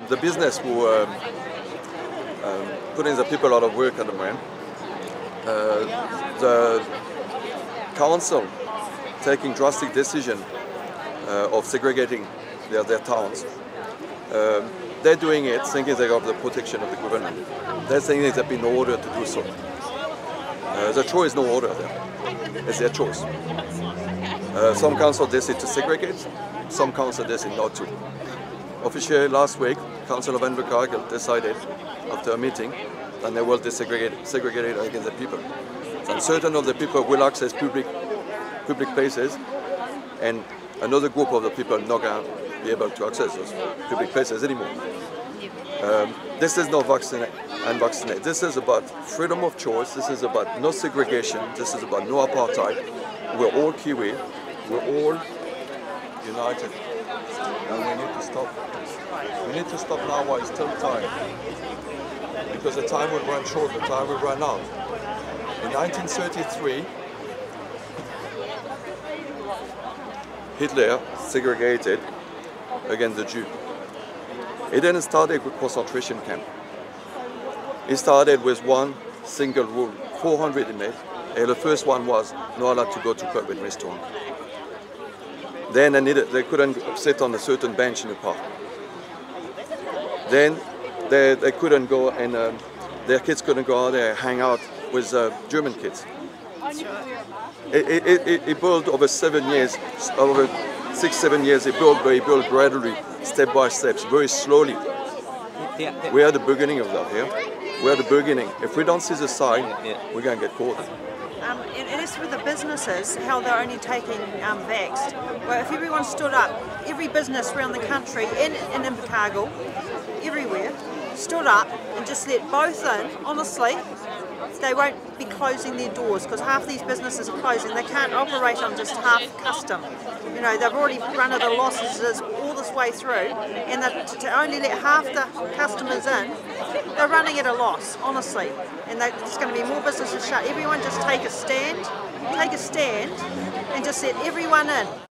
the business who putting the people out of work at the moment. The council taking drastic decision of segregating their towns. They're doing it thinking they got the protection of the government. They're saying they've been ordered to do so. The choice is no order there. It's their choice. Some councils decide to segregate, some councils decide not to. Officially last week, Council of Invercargill decided after a meeting that they will segregate against the people. And certain of the people will access public places, and another group of the people not going to be able to access those public places anymore. This is not unvaccinated. This is about freedom of choice. This is about no segregation. This is about no apartheid. We're all Kiwi. We're all united. And we need to stop. We need to stop now while it's still time. Because the time will run short, the time will run out. In 1933, Hitler segregated against the Jews. It didn't start with concentration camp. It started with one single rule, 400 inmates, and the first one was not allowed to go to pub and restaurant. Then they couldn't sit on a certain bench in the park. Then they couldn't go and their kids couldn't go out there and hang out with German kids. It built over 7 years, over 6-7 years. It built gradually, step by step, very slowly. We are the beginning of that here. We are the beginning. If we don't see the sign, we're going to get caught. And as with the businesses, how they're only taking vaxxed. Well, if everyone stood up, every business around the country, in Invercargill, everywhere, stood up and just let both in, honestly, they won't be closing their doors, because half these businesses are closing. They can't operate on just half custom. You know, they've already run at a loss all this way through, and to only let half the customers in, they're running at a loss, honestly. And there's going to be more businesses shut. Everyone just take a stand, and just let everyone in.